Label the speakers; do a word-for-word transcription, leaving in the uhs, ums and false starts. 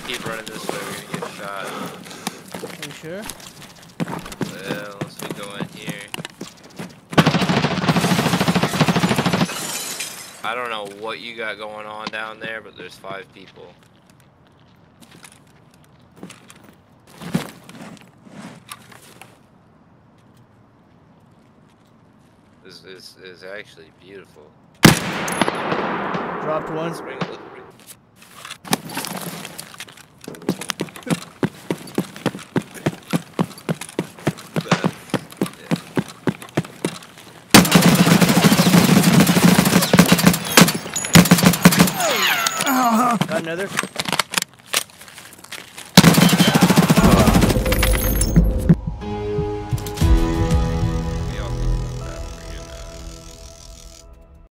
Speaker 1: keep running this way, we're gonna get shot.
Speaker 2: Are you sure?
Speaker 1: Well, unless we go in here. I don't know what you got going on down there, but there's five people. This is, is actually beautiful.
Speaker 2: Dropped one.
Speaker 1: Bring it, bring it.
Speaker 2: Got another.